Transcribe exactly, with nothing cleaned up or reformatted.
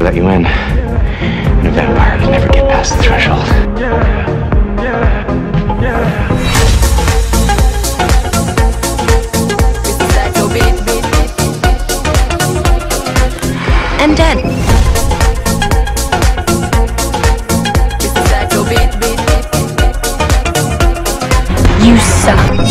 let you in. And a vampire can never get past the threshold. And dead. You suck.